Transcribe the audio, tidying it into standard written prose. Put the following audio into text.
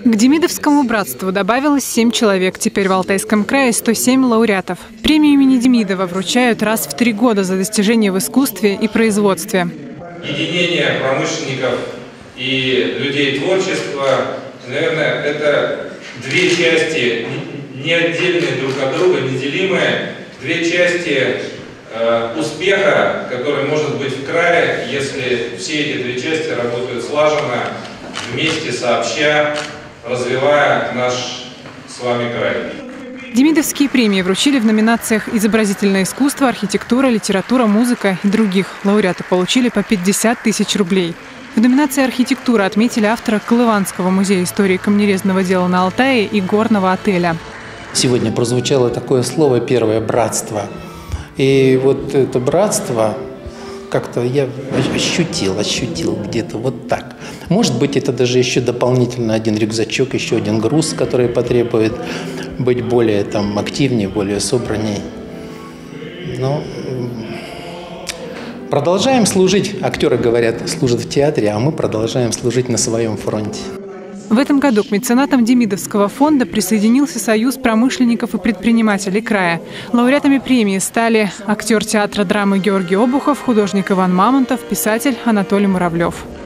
К Демидовскому братству добавилось 7 человек. Теперь в Алтайском крае 107 лауреатов. Премию имени Демидова вручают раз в 3 года за достижения в искусстве и производстве. Единение промышленников и людей творчества, наверное, это две части, не отдельные друг от друга, неделимые, две части успеха, который может быть в крае, если все эти две части работают слаженно, вместе, сообща, развивая наш с вами край. Демидовские премии вручили в номинациях «Изобразительное искусство», «Архитектура», «Литература», «Музыка» и других. Лауреаты получили по 50 тысяч рублей. В номинации «Архитектура» отметили автора Колыванского музея истории камнерезного дела на Алтае и горного отеля. Сегодня прозвучало такое слово первое – братство. И вот это братство как-то я ощутил где-то вот так. Может быть, это даже еще дополнительно один рюкзачок, еще один груз, который потребует быть более активнее, более собранней. Но продолжаем служить. Актеры говорят, служат в театре, а мы продолжаем служить на своем фронте. В этом году к меценатам Демидовского фонда присоединился Союз промышленников и предпринимателей края. Лауреатами премии стали актер театра драмы Георгий Обухов, художник Иван Мамонтов, писатель Анатолий Муравлев.